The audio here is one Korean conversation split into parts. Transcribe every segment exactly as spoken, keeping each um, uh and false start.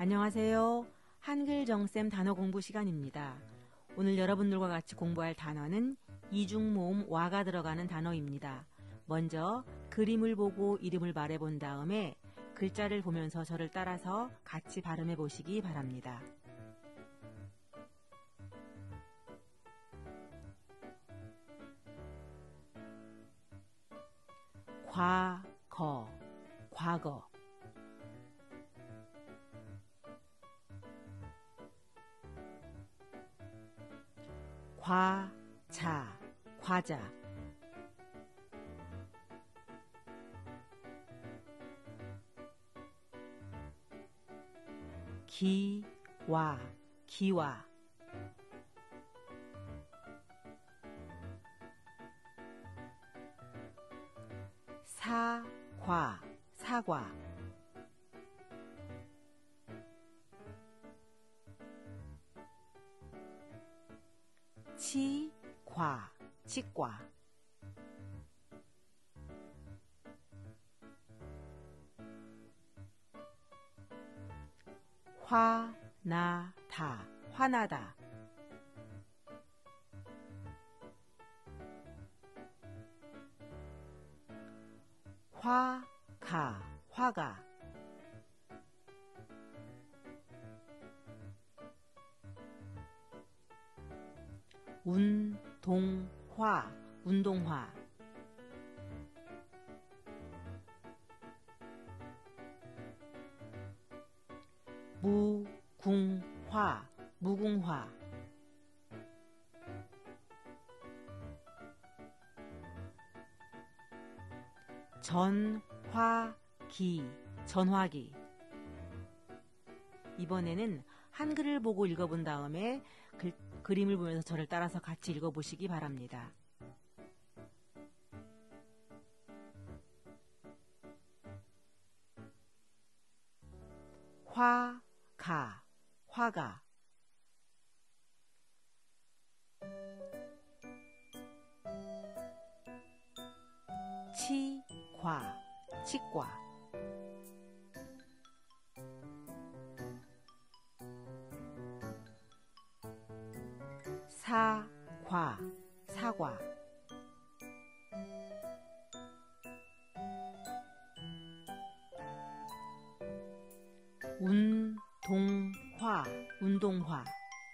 안녕하세요. 한글 정쌤 단어 공부 시간입니다. 오늘 여러분들과 같이 공부할 단어는 이중모음 와가 들어가는 단어입니다. 먼저 그림을 보고 이름을 말해본 다음에 글자를 보면서 저를 따라서 같이 발음해 보시기 바랍니다. 과거, 과거. 과자, 과자. 기와, 기와. 사과, 사과. 치과, 치과. 화나다, 화나다. 화가, 화가. 운동화, 운동화. 무궁화, 무궁화. 전화기, 전화기. 이번에는 한글을 보고 읽어본 다음에 글, 그림을 보면서 저를 따라서 같이 읽어보시기 바랍니다. 화가, 화가. 치과, 치과. 사과, 사과. 운동화, 운동화.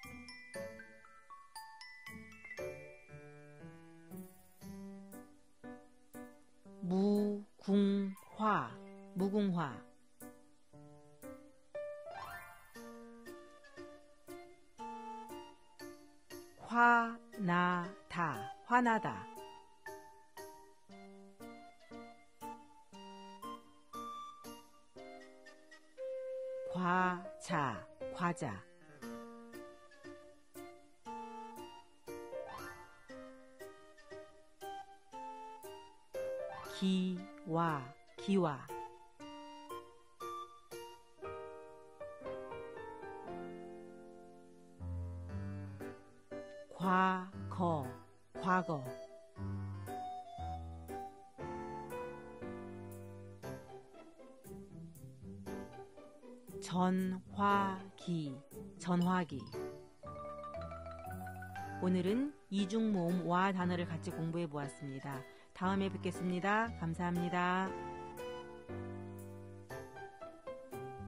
무궁화, 무궁화. 화나다, 화나다. 과자, 과자. 기와, 기와. 과거, 과거. 전화기, 전화기. 오늘은 이중모음 와 단어를 같이 공부해 보았습니다. 다음에 뵙겠습니다. 감사합니다.